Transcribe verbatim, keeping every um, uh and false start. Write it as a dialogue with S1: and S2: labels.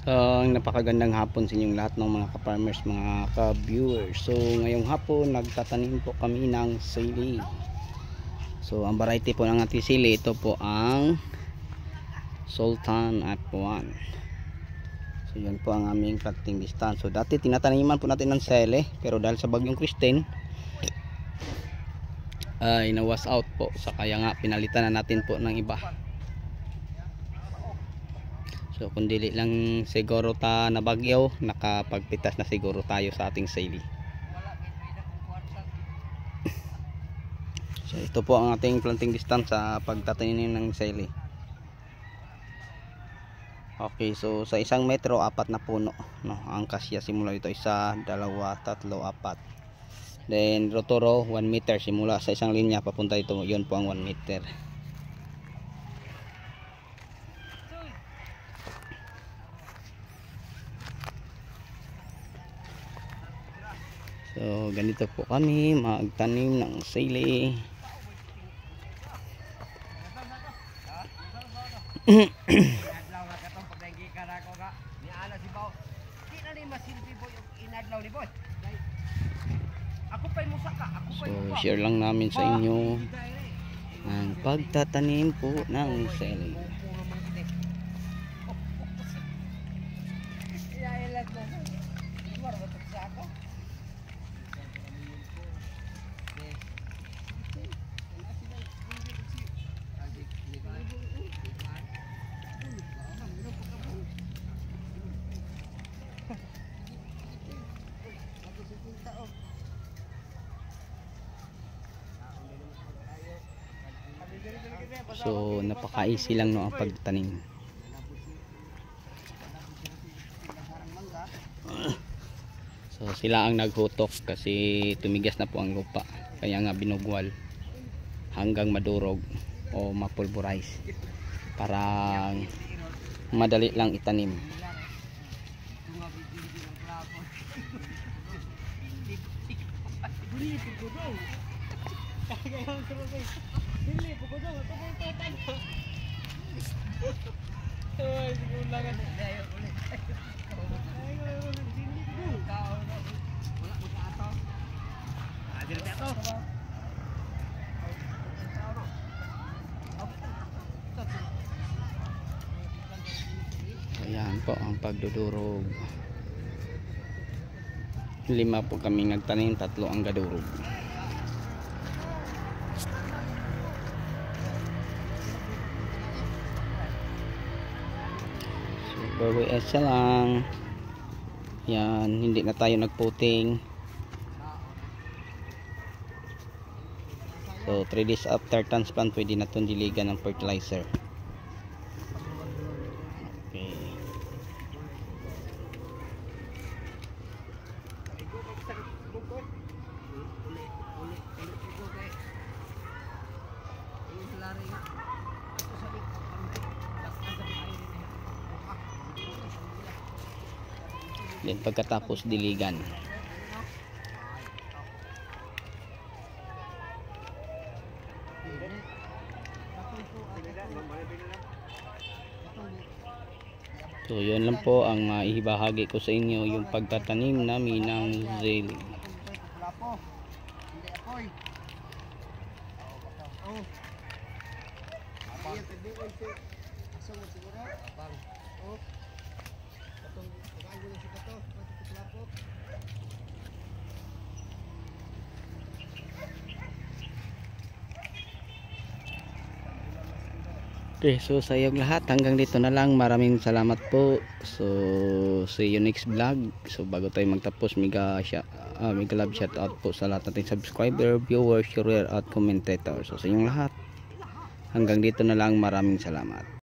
S1: So, napakagandang hapon sa inyong lahat ng mga ka-farmers, mga ka-viewers. So, ngayong hapon, nagtatanim po kami ng sili. So, ang variety po ng ating sili, ito po ang Sultan F one. So, yun po ang aming planting distance. So, dati tinataniman po natin ng sili, pero dahil sa bagyong Christine, ay nawas out po. So, kaya nga, pinalitan na natin po ng iba. So kung dili lang siguro ta nabagyaw, nakapagpitas na siguro tayo sa ating sili. So ito po ang ating planting distance sa pagtatanim ng sili. Okay, so sa isang metro, apat na puno, no? Ang kasya simula dito isa, dalawa, tatlo, apat. Then row to row, one meter simula sa isang linya papunta dito, yun po ang one meter. So ganito po kami magtanim ng sili. So share lang namin sa inyo ang pagtatanim po ng sili. So napaka-easy lang no ang pagtanim. So sila ang naghutok kasi tumigas na po ang lupa, kaya nga binugwal hanggang madurog o mapulverize para madali lang itanim. Ayan po ang pagdudurog. Lima po kami nagtanim, tatlo ang gadurog. Super W S lang. Yan, hindi na tayo nagputing. So three days after transplant, pwede na itong diligan ng fertilizer. Okay. Then pagkatapos diligan. So yun lang po ang maibahagi ko sa inyo, yung pagtatanim namin ng sili. Okay, so sa iyong lahat, hanggang dito na lang. Maraming salamat po. So see you next vlog. So bago tayo magtapos, mega, uh, mega love shout out po sa lahat nating subscriber, viewers, sharer at commentator. So sa inyong lahat, hanggang dito na lang. Maraming salamat.